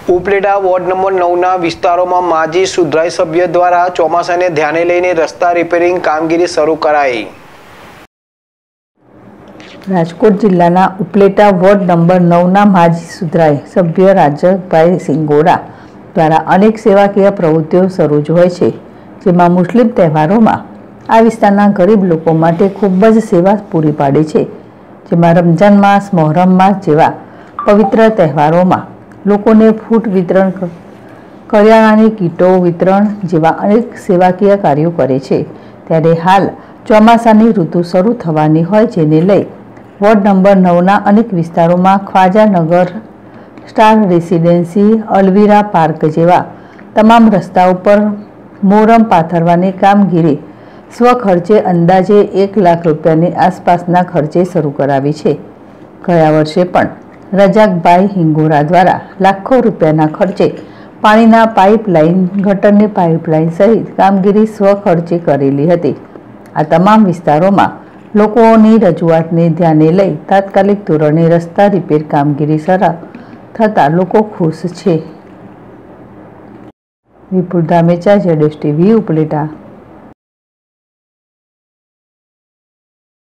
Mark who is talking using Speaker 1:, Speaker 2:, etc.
Speaker 1: Upleta ward number 9ના વિસ્તારોમાં માજી સુધરાઈ સભ્ય દ્વારા ચોમાસાને ધ્યાને લઈને રસ્તા રિપેરિંગ કામગીરી શરૂ કરાઈ।
Speaker 2: રાજકોટ જિલ્લાના ઉપલેટા વોર્ડ નંબર 9ના માજી સુધરાઈ સભ્ય રાજકભાઈ સિંગોડા દ્વારા અનેક સેવાકીય પ્રવૃત્તિઓ શરૂ હોય છે, જેમાં મુસ્લિમ તહેવારોમાં આ વિસ્તારના ગરીબ લોકો માટે ખૂબ જ સેવા પૂરી પાડે છે, જેમાં રમઝાન માસ, મોહરમ માસ જેવા પવિત્ર તહેવારોમાં લોકોને ફૂડ વિતરણ, કરિયાણાની કીટો વિતરણ જેવા અનેક સેવાકીય કાર્યો કરે છે। ત્યારે હાલ ચોમાસાની ઋતુ શરૂ થવાની હોય, જેને લઈ વોર્ડ નંબર 9ના અનેક વિસ્તારોમાં Khwajanagar, star residency, Alvira park જેવા તમામ રસ્તાઓ પર મોરમ પાથરવાની કામગીરી સ્વખર્ચે અંદાજે 1 લાખ રૂપિયાની આસપાસના ખર્ચે શરૂ કરાવી છે। ગયા વર્ષે પણ રજાકભાઈ હિંગોરા દ્વારા લાખો રૂપિયાના ખર્ચે પાણીના પાઇપલાઇન, ગટરની પાઇપલાઇન સહિત કામગીરી સ્વખર્ચે કરેલી હતી। આ તમામ વિસ્તારોમાં લોકોની રજૂઆતને ધ્યાને લઈ તાત્કાલિક ધોરણે રસ્તા રિપેર કામગીરી શરૂ થતાં લોકો ખુશ છે। વિપુલ ધામેચા, ZSTV ઉપલેટા।